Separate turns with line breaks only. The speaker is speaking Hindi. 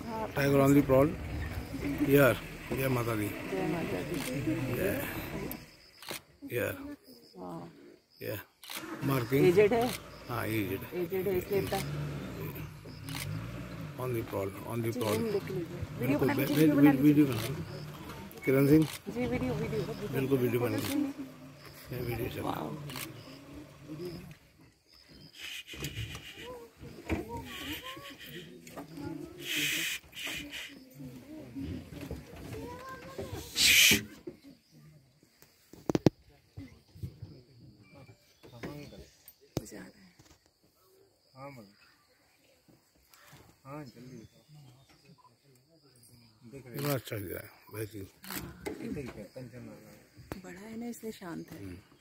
Tiger on the prowl. यार जय माता दी। यार या मार्किंग
एजेड है।
हाँ एजेड
है इसलिए इतना
ऑन दी प्रॉल
वीडियो
बिल्कुल
बना लीजिए।
वीडियो बना किरण सिंह
जी वीडियो
बिल्कुल वीडियो बना वीडियो चल बड़ा अच्छा लग रहा है।
बड़ा है ना इसलिए शांत है।